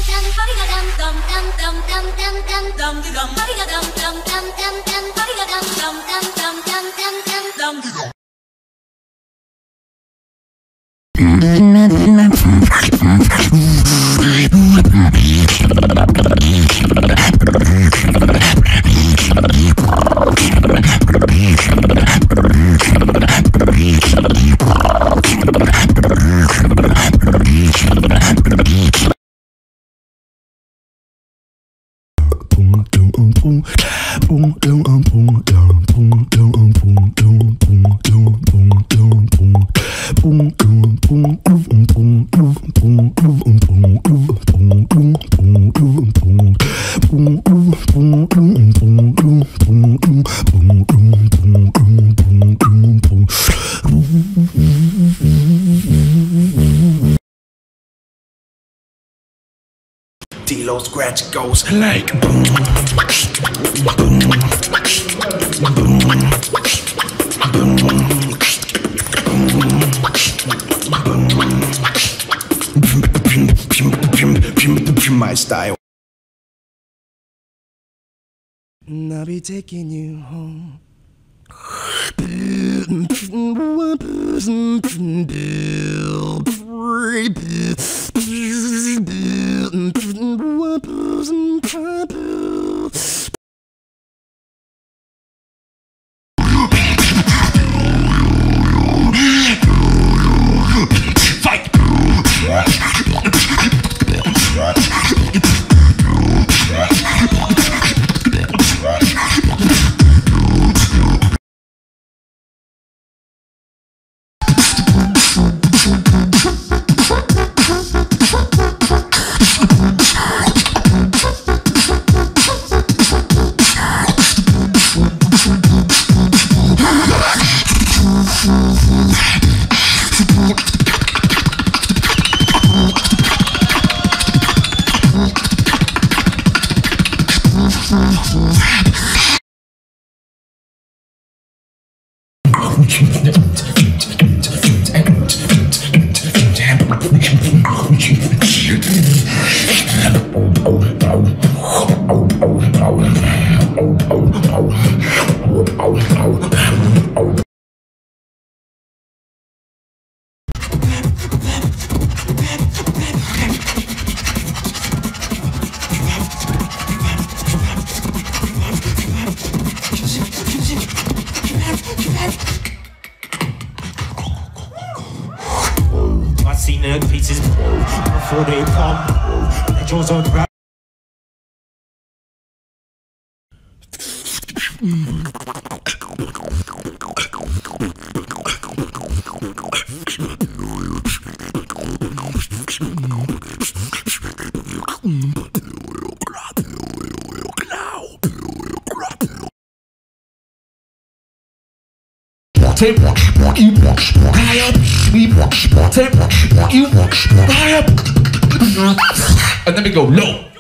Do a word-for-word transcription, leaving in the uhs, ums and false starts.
D-Lo scratch goes like boom, boom, boom, my style. And I'll be taking you home. I see nerd pieces before they come. The jaws on the Take watch, what you watch, what I up, we watch, what take watch, what you watch, what I up, and then we go low.